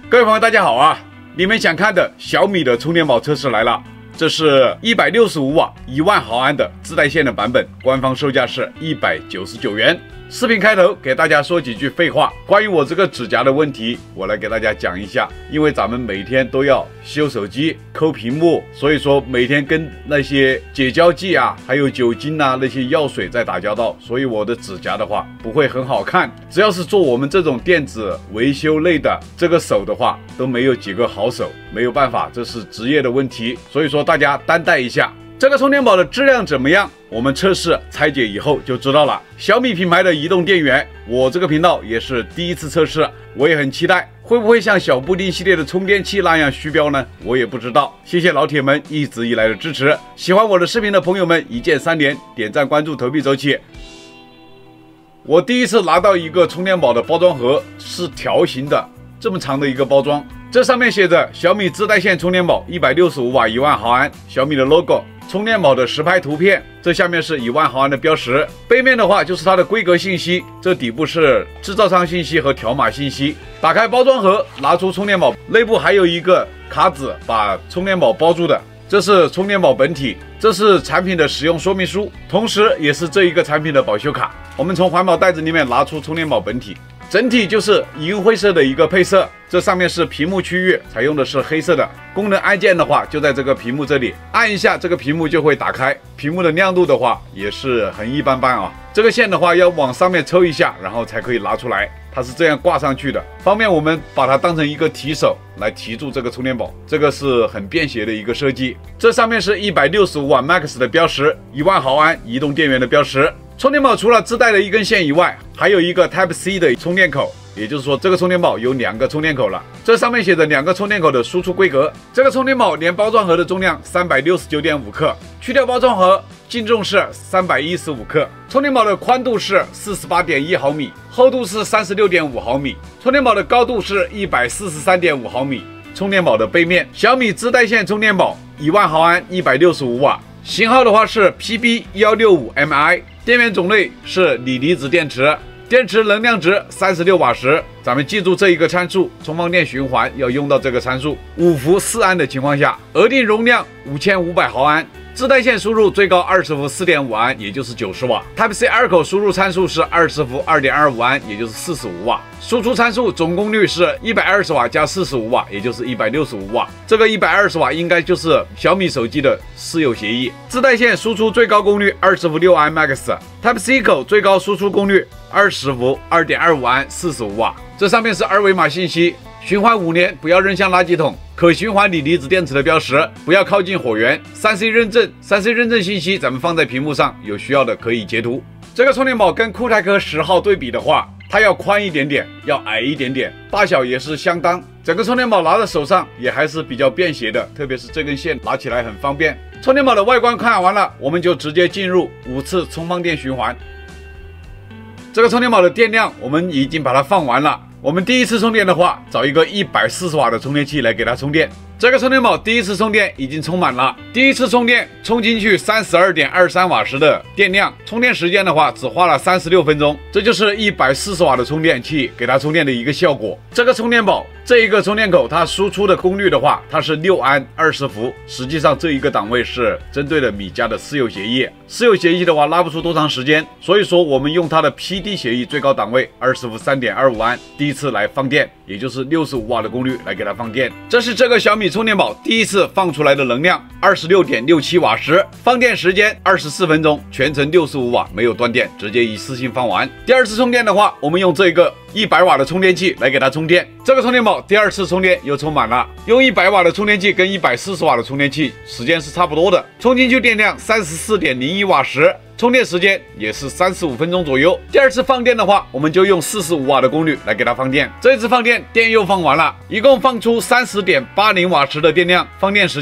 各位朋友，大家好啊！你们想看的小米的充电宝测试来了，这是165瓦1万毫安的自带线的版本，官方售价是199元。视频开头给大家说几句废话，关于我这个指甲的问题，我来给大家讲一下。因为咱们每天都要修手机、抠屏幕，所以说每天跟那些解胶剂啊，还有酒精啊那些药水在打交道，所以我的指甲的话不会很好看。只要是做我们这种电子维修类的，这个手的话都没有几个好手，没有办法，这是职业的问题，所以说大家担待一下。这个充电宝的质量怎么样？我们测试拆解以后就知道了。小米品牌的移动电源，我这个频道也是第一次测试，我也很期待，会不会像小布丁系列的充电器那样虚标呢？我也不知道。谢谢老铁们一直以来的支持，喜欢我的视频的朋友们，一键3连，点赞、关注、投币走起。我第一次拿到一个充电宝的包装盒，是条形的，这么长的一个包装，这上面写着小米自带线充电宝165瓦1万毫安，小米的 logo。充电宝的实拍图片，这下面是1万毫安的标识，背面的话就是它的规格信息，这底部是制造商信息和条码信息。打开包装盒，拿出充电宝，内部还有一个卡纸把充电宝包住的，这是充电宝本体，这是产品的使用说明书，同时也是这一个产品的保修卡。我们从环保袋子里面拿出充电宝本体，整体就是银灰色的一个配色，这上面是屏幕区域，采用的是黑色的。功能按键的话就在这个屏幕这里，按一下这个屏幕就会打开。屏幕的亮度的话也是很一般般啊。这个线的话要往上面抽一下，然后才可以拿出来，它是这样挂上去的，方便我们把它当成一个提手来提住这个充电宝，这个是很便携的一个设计。这上面是165瓦 Max 的标识，1万毫安移动电源的标识。充电宝除了自带的一根线以外，还有一个 Type-C 的充电口，也就是说这个充电宝有2个充电口了。这上面写着2个充电口的输出规格。这个充电宝连包装盒的重量369.5克，去掉包装盒净重是315克。充电宝的宽度是48.1毫米，厚度是36.5毫米。充电宝的高度是143.5毫米。充电宝的背面，小米自带线充电宝1万毫安165瓦，型号的话是 PB165MI。电源种类是锂离子电池，电池能量值36瓦时，咱们记住这一个参数，充放电循环要用到这个参数。5伏4安的情况下，额定容量5500毫安，自带线输入最高20伏4.5安，也就是90瓦。Type-C 2口输入参数是20伏2.25安，也就是45瓦。输出参数总功率是120瓦加45瓦，也就是165瓦。这个120瓦应该就是小米手机的私有协议。自带线输出最高功率20伏6安 Max。Type-C 口最高输出功率20伏2.25安45瓦。这上面是二维码信息，循环5年，不要扔向垃圾桶。可循环锂离子电池的标识，不要靠近火源。3C 认证，3C 认证信息咱们放在屏幕上，有需要的可以截图。这个充电宝跟酷派克10号对比的话，它要宽一点点，要矮一点点，大小也是相当。整个充电宝拿在手上也还是比较便携的，特别是这根线拿起来很方便。充电宝的外观看完了，我们就直接进入5次充放电循环。这个充电宝的电量我们已经把它放完了。我们第一次充电的话，找一个140瓦的充电器来给它充电。这个充电宝第一次充电已经充满了，第一次充电充进去32.23瓦时的电量，充电时间的话只花了36分钟，这就是140瓦的充电器给它充电的一个效果。这个充电宝这一个充电口它输出的功率的话，它是6安20伏，实际上这一个档位是针对了米家的私有协议，私有协议的话拉不出多长时间，所以说我们用它的 PD 协议最高档位20伏3.25安，第一次来放电，也就是65瓦的功率来给它放电。这是这个小米充电宝第一次放出来的能量26.67瓦时，放电时间24分钟，全程65瓦，没有断电，直接一次性放完。第二次充电的话，我们用这个100瓦的充电器来给它充电。这个充电宝第2次充电又充满了，用100瓦的充电器跟140瓦的充电器时间是差不多的，充进去电量34.01瓦时，充电时间也是35分钟左右。第二次放电的话，我们就用45瓦的功率来给它放电。这一次放电，电又放完了，一共放出30.80瓦时的电量，放电时间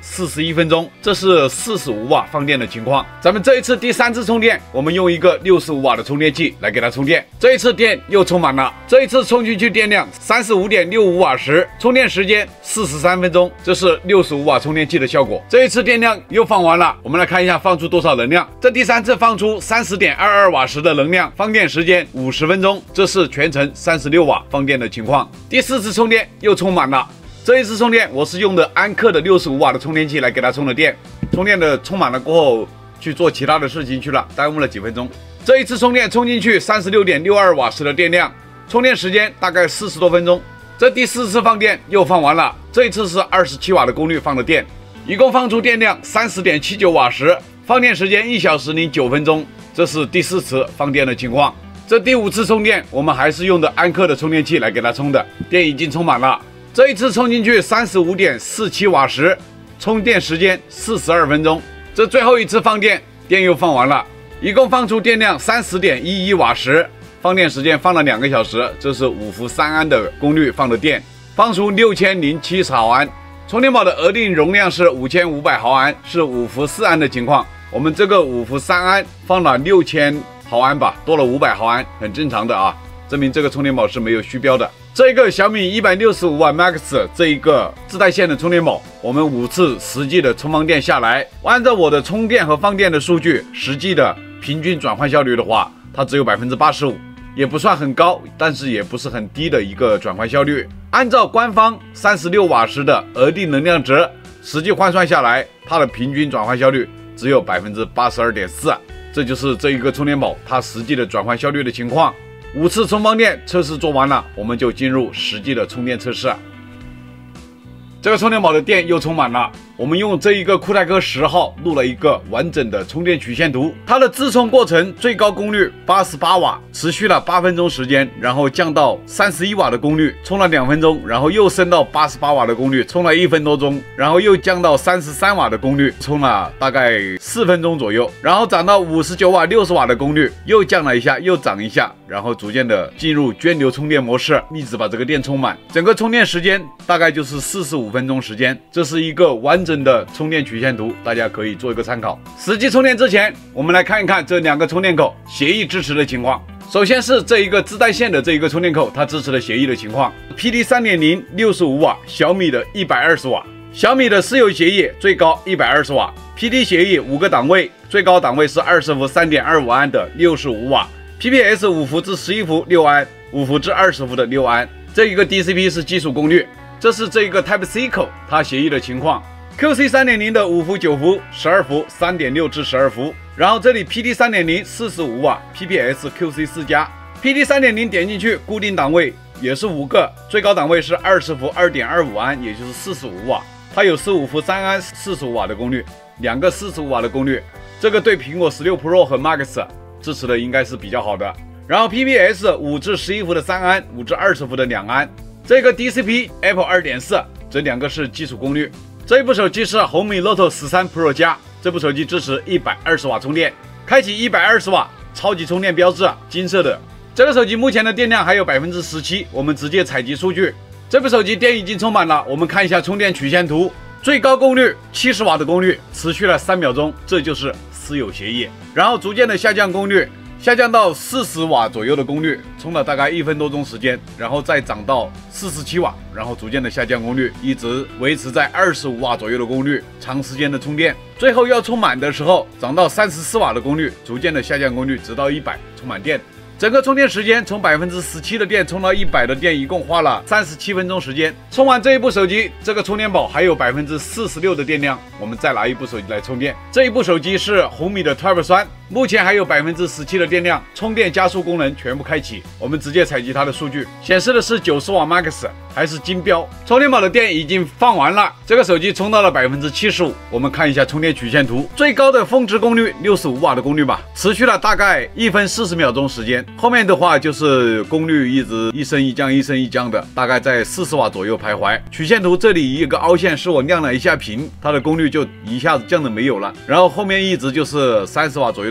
41分钟，这是45瓦放电的情况。咱们这一次第3次充电，我们用一个65瓦的充电器来给它充电，这一次电又充满了，这一次充进去电量35.65瓦时，充电时间43分钟，这是65瓦充电器的效果。这一次电量又放完了，我们来看一下放出多少能量。这第3次放出30.22瓦时的能量，放电时间50分钟，这是全程36瓦放电的情况。第4次充电又充满了。这一次充电，我是用的安克的65瓦的充电器来给它充的电。充电的充满了过后，去做其他的事情去了，耽误了几分钟。这一次充电充进去36.62瓦时的电量，充电时间大概40多分钟。这第4次放电又放完了，这一次是27瓦的功率放的电，一共放出电量30.79瓦时，放电时间1小时09分钟。这是第4次放电的情况。这第5次充电，我们还是用的安克的充电器来给它充的，电已经充满了。这一次充进去35.47瓦时，充电时间42分钟。这最后一次放电，电又放完了，一共放出电量30.11瓦时，放电时间放了2个小时。这是5伏3安的功率放的电，放出6070毫安。充电宝的额定容量是5500毫安，是5伏4安的情况。我们这个5伏3安放了6000毫安吧，多了500毫安，很正常的啊，证明这个充电宝是没有虚标的。这个小米165瓦 Max 这一个自带线的充电宝，我们5次实际的充放电下来，按照我的充电和放电的数据，实际的平均转换效率的话，它只有85%，也不算很高，但是也不是很低的一个转换效率。按照官方36瓦时的额定能量值，实际换算下来，它的平均转换效率只有82.4%，这就是这一个充电宝它实际的转换效率的情况。5次充放电测试做完了，我们就进入实际的充电测试。这个充电宝的电又充满了，我们用这一个酷泰克10号录了一个完整的充电曲线图。它的自充过程最高功率88瓦，持续了8分钟时间，然后降到31瓦的功率，充了2分钟，然后又升到88瓦的功率，充了1分多钟，然后又降到33瓦的功率，充了大概4分钟左右，然后涨到59瓦、60瓦的功率，又降了一下，又涨一下，然后逐渐的进入涓流充电模式，一直把这个电充满。整个充电时间大概就是45分钟时间。这是一个完整的充电曲线图，大家可以做一个参考。实际充电之前，我们来看一看这2个充电口协议支持的情况。首先是这一个自带线的这一个充电口，它支持的协议的情况 ：PD 3.0 65瓦，小米的120瓦。小米的私有协议最高120瓦 ，PD 协议5个档位，最高档位是20伏3.25安的65瓦 ，PPS 5伏至11伏6安，5伏至20伏的6安。这一个 DCP 是基础功率。这是这个 Type-C 口它协议的情况 ，QC 3.0的5伏、9伏、12伏、3.6至12伏，然后这里 PD 3.0 45瓦 ，PPS QC 4加 ，PD 3.0点进去固定档位也是5个，最高档位是20伏2.25安，也就是45瓦，它有15伏3安45瓦的功率，2个45瓦的功率，这个对苹果16 Pro 和 Max 支持的应该是比较好的。然后 PPS 5至11伏的3安，5至20伏的2安。这个 DCP Apple 2.4，这2个是基础功率。这一部手机是红米 Note 13 Pro 加，这部手机支持120瓦充电，开启120瓦超级充电标志，金色的。这个手机目前的电量还有17%，我们直接采集数据。这部手机电已经充满了，我们看一下充电曲线图，最高功率70瓦的功率，持续了3秒钟，这就是私有协议。然后逐渐的下降功率。下降到40瓦左右的功率，充了大概1分多钟时间，然后再涨到47瓦，然后逐渐的下降功率，一直维持在25瓦左右的功率，长时间的充电，最后要充满的时候，涨到34瓦的功率，逐渐的下降功率，直到100充满电。整个充电时间从17%的电充到100的电，一共花了37分钟时间。充完这一部手机，这个充电宝还有46%的电量，我们再拿一部手机来充电。这一部手机是红米的 Type 3，目前还有17%的电量，充电加速功能全部开启。我们直接采集它的数据，显示的是90瓦 Max， 还是金标。充电宝的电已经放完了，这个手机充到了75%。我们看一下充电曲线图，最高的峰值功率65瓦的功率吧，持续了大概1分40秒钟时间。后面的话就是功率一直一升一降，一升一降的，大概在40瓦左右徘徊。曲线图这里一个凹陷，是我亮了一下屏，它的功率就一下子降的没有了。然后后面一直就是30瓦左右的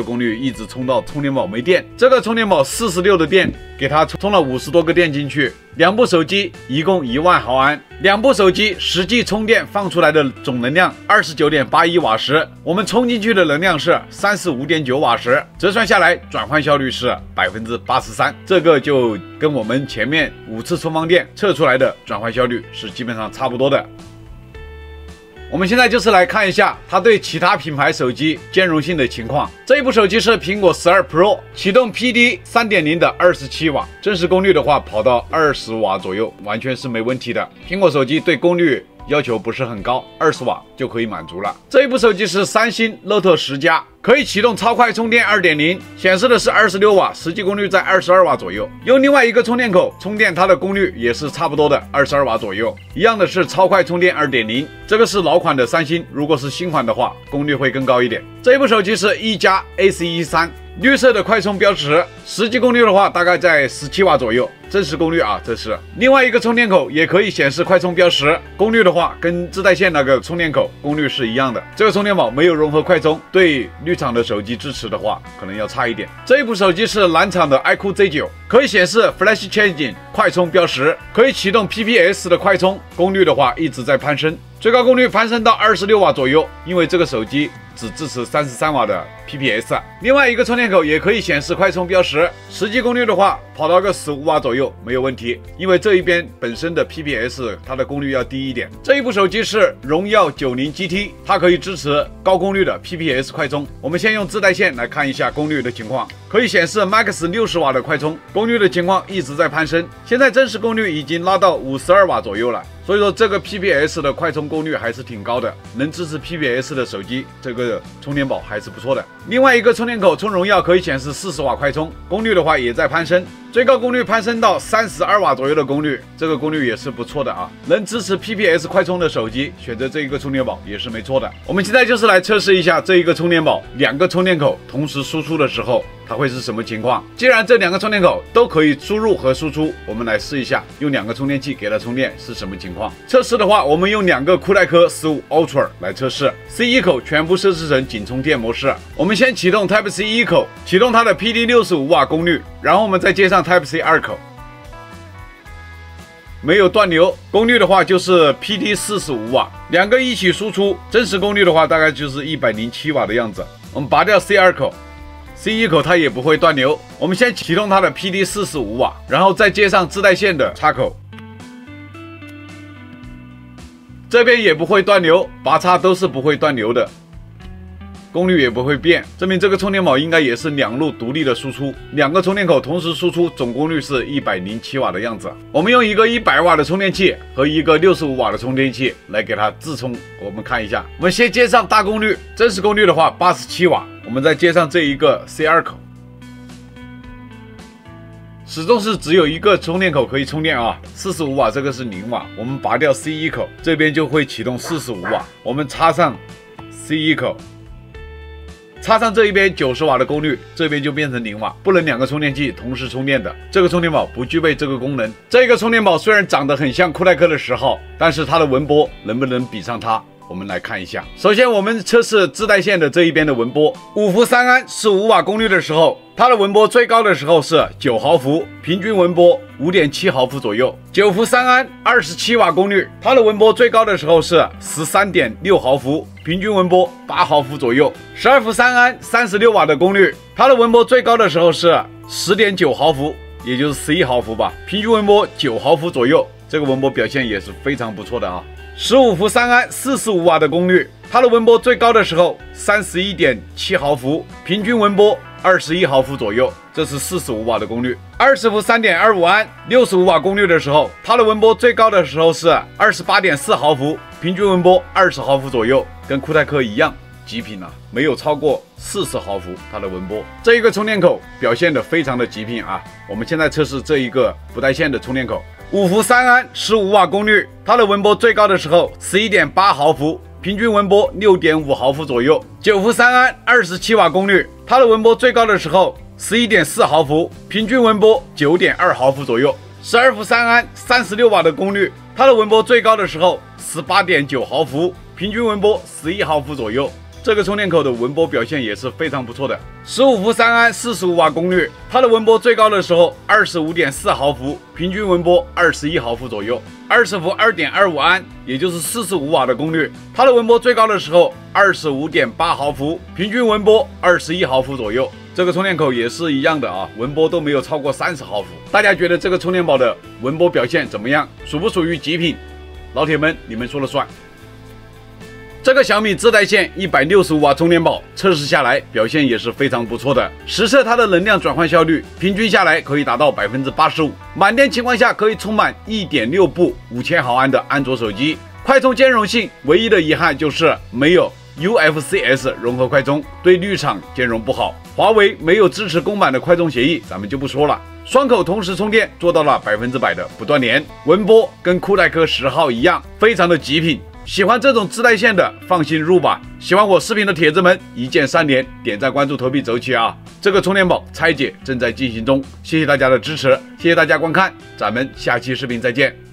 功率一直充到充电宝没电。这个充电宝46的电，给它充了50多个电进去。两部手机一共1万毫安，两部手机实际充电放出来的总能量29.81瓦时，我们充进去的能量是35.9瓦时，折算下来转换效率是83%。这个就跟我们前面5次充放电测出来的转换效率是基本上差不多的。我们现在就是来看一下它对其他品牌手机兼容性的情况。这一部手机是苹果12 Pro， 启动 PD 3.0 的27瓦，真实功率的话跑到20瓦左右，完全是没问题的。苹果手机对功率要求不是很高，20瓦就可以满足了。这一部手机是三星 Note 10加，可以启动超快充电 2.0， 显示的是26瓦，实际功率在22瓦左右。用另外一个充电口充电，它的功率也是差不多的22瓦左右。一样的是超快充电 2.0， 这个是老款的三星，如果是新款的话，功率会更高一点。这一部手机是一加 A413。绿色的快充标识，实际功率的话大概在17瓦左右，真实功率啊，这是。另外一个充电口也可以显示快充标识，功率的话跟自带线那个充电口功率是一样的。这个充电宝没有融合快充，对绿厂的手机支持的话可能要差一点。这一部手机是蓝厂的 iQOO Z9， 可以显示 Flash Charging 快充标识，可以启动 PPS 的快充，功率的话一直在攀升，最高功率攀升到26瓦左右，因为这个手机只支持33瓦的 PPS。 另外一个充电口也可以显示快充标识，实际功率的话跑到个15瓦左右没有问题，因为这一边本身的 PPS 它的功率要低一点。这一部手机是荣耀90 GT， 它可以支持高功率的 PPS 快充。我们先用自带线来看一下功率的情况，可以显示 Max 60瓦的快充，功率的情况一直在攀升，现在真实功率已经拉到52瓦左右了。所以说这个 PPS 的快充功率还是挺高的，能支持 PPS 的手机，这个充电宝还是不错的。另外一个充电口充荣耀可以显示40瓦快充，功率的话也在攀升，最高功率攀升到32瓦左右的功率，这个功率也是不错的啊。能支持 PPS 快充的手机，选择这一个充电宝也是没错的。我们现在就是来测试一下这一个充电宝2个充电口同时输出的时候，它会是什么情况。既然这2个充电口都可以输入和输出，我们来试一下用2个充电器给它充电是什么情况。测试的话，我们用2个酷派克15 Ultra 来测试 ，C1 口全部设置成仅充电模式。我们先启动 Type C 1口，启动它的 PD 65瓦功率，然后我们再接上 Type C 2口，没有断流，功率的话就是 PD 45瓦，2个一起输出，真实功率的话大概就是107瓦的样子。我们拔掉 C 2口。C1 口它也不会断流，我们先启动它的 PD 45瓦，然后再接上自带线的插口，这边也不会断流，拔插都是不会断流的，功率也不会变，证明这个充电宝应该也是2路独立的输出，2个充电口同时输出，总功率是107瓦的样子。我们用一个100瓦的充电器和一个65瓦的充电器来给它自充，我们看一下。我们先接上大功率，真实功率的话87瓦，我们再接上这一个 C 2口，始终是只有一个充电口可以充电啊，45瓦这个是0瓦，我们拔掉 C 1口，这边就会启动45瓦，我们插上 C 1口。插上这一边90瓦的功率，这边就变成0瓦，不能2个充电器同时充电的。这个充电宝不具备这个功能。这个充电宝虽然长得很像酷派克的10号，但是它的文波能不能比上它？我们来看一下。首先我们测试自带线的这一边的文波，5伏3安15瓦功率的时候，它的文波最高的时候是9毫伏，平均文波5.7毫伏左右。9伏3安27瓦功率，它的文波最高的时候是13.6毫伏，平均文波8毫伏左右。12伏3安36瓦的功率，它的文波最高的时候是10.9毫伏，也就是11毫伏吧，平均文波9毫伏左右。这个文波表现也是非常不错的啊。15伏3安45瓦的功率，它的文波最高的时候31.7毫伏，平均文波21毫伏左右，这是45瓦的功率。20伏3.25安65瓦功率的时候，它的文波最高的时候是28.4毫伏，平均文波20毫伏左右，跟酷派克一样极品啊，没有超过40毫伏它的文波。这一个充电口表现得非常的极品啊。我们现在测试这一个不带线的充电口，5伏3安15瓦功率，它的文波最高的时候11.8毫伏，平均文波6.5毫伏左右。9伏3安27瓦功率，它的文波最高的时候11.4毫伏，平均文波9.2毫伏左右。12伏3安36瓦的功率，它的文波最高的时候18.9毫伏，平均文波11毫伏左右。 这个充电口的文波表现也是非常不错的，15伏3安45瓦功率，它的文波最高的时候25.4毫伏，平均文波21毫伏左右，20伏2.25安，也就是45瓦的功率，它的文波最高的时候25.8毫伏，平均文波21毫伏左右。这个充电口也是一样的啊，文波都没有超过30毫伏。大家觉得这个充电宝的文波表现怎么样？属不属于极品？老铁们，你们说了算。这个小米自带线165瓦充电宝测试下来表现也是非常不错的，实测它的能量转换效率平均下来可以达到85%，满电情况下可以充满1.6部5000毫安的安卓手机。快充兼容性唯一的遗憾就是没有 UFC-S 融合快充，对绿厂兼容不好。华为没有支持公版的快充协议，咱们就不说了。双口同时充电做到了100%的不断连，文波跟酷派克10号一样，非常的极品。喜欢这种自带线的，放心入吧。喜欢我视频的铁子们，一键3连，点赞、关注、投币走起啊！这个充电宝拆解正在进行中，谢谢大家的支持，谢谢大家观看，咱们下期视频再见。